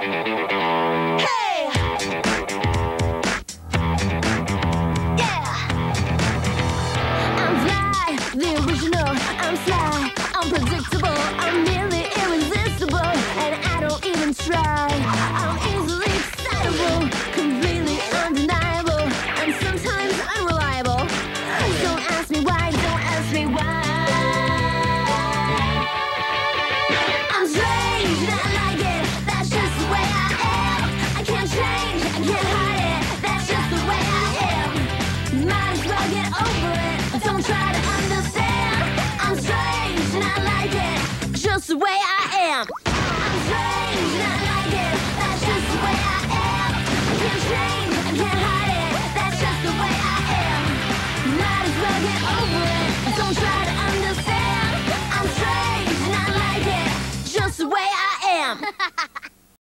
Hey! Yeah! I'm fly, the original. I'm sly, unpredictable. I'm nearly irresistible, and I don't even try. I'm